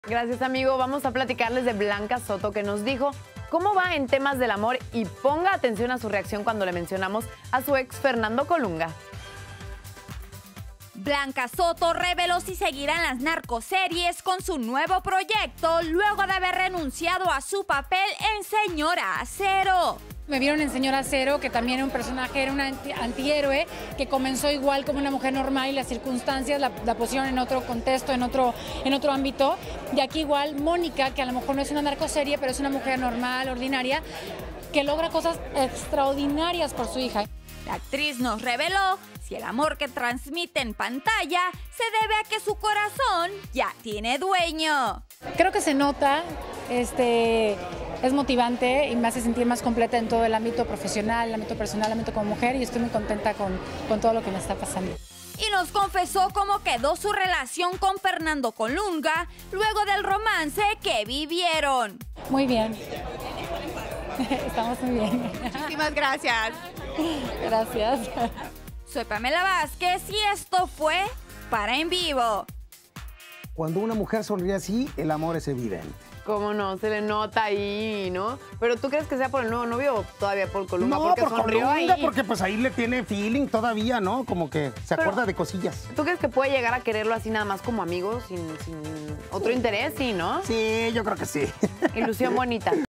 Gracias, amigo. Vamos a platicarles de Blanca Soto, que nos dijo cómo va en temas del amor y ponga atención a su reacción cuando le mencionamos a su ex Fernando Colunga. Blanca Soto reveló si seguirá en las narcoseries con su nuevo proyecto luego de haber renunciado a su papel en Señora Acero. Me vieron en Señora Acero, que también era un personaje, era un antihéroe, que comenzó igual como una mujer normal y las circunstancias la pusieron en otro contexto, en otro ámbito. Y aquí igual Mónica, que a lo mejor no es una narcoserie, pero es una mujer normal, ordinaria, que logra cosas extraordinarias por su hija. La actriz nos reveló si el amor que transmite en pantalla se debe a que su corazón ya tiene dueño. Creo que se nota, es motivante y me hace sentir más completa en todo el ámbito profesional, el ámbito personal, el ámbito como mujer, y estoy muy contenta con todo lo que me está pasando. Y nos confesó cómo quedó su relación con Fernando Colunga luego del romance que vivieron. Muy bien. Estamos muy bien. Muchísimas gracias. Gracias. Soy Pamela Vázquez y esto fue Para en Vivo. Cuando una mujer sonríe así, el amor es evidente. ¿Cómo no? Se le nota ahí, ¿no? ¿Pero tú crees que sea por el nuevo novio o todavía por Colunga? No, porque por sonrió Colunga, ahí. porque pues ahí le tiene feeling todavía, ¿no? Como que se acuerda de cosillas. ¿Tú crees que puede llegar a quererlo así nada más como amigo, sin otro interés? Sí, ¿no? Sí, yo creo que sí. Ilusión bonita.